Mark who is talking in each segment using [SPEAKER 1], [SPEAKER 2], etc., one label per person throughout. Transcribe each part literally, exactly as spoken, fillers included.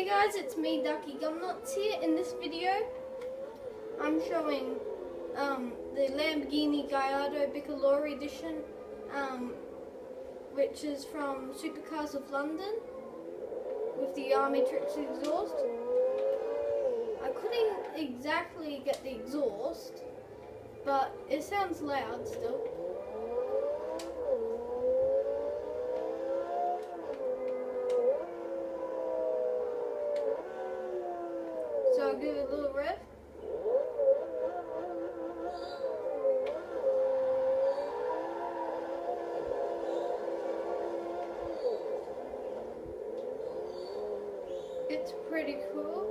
[SPEAKER 1] Hey guys, it's me, Ducky Gumnuts here. In this video, I'm showing um, the Lamborghini Gallardo Bicolore edition, um, which is from Supercars of London, with the Army Tricks exhaust. I couldn't exactly get the exhaust, but it sounds loud still. So I'll give it a little rev. It's pretty cool.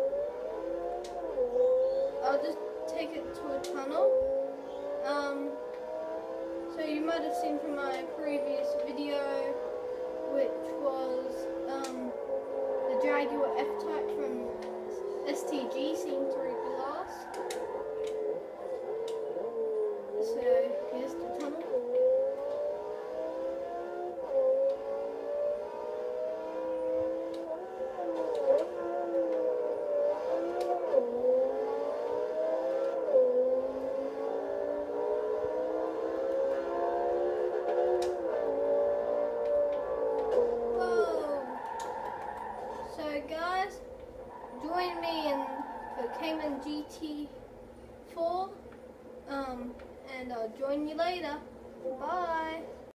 [SPEAKER 1] I'll just take it to a tunnel. Um, so you might have seen from my previous video, which was um, the Jaguar F-Type from S T G seen through glass. So here's the tunnel. Whoa! So guys, join me in the Cayman G T four, um, and I'll join you later. Bye.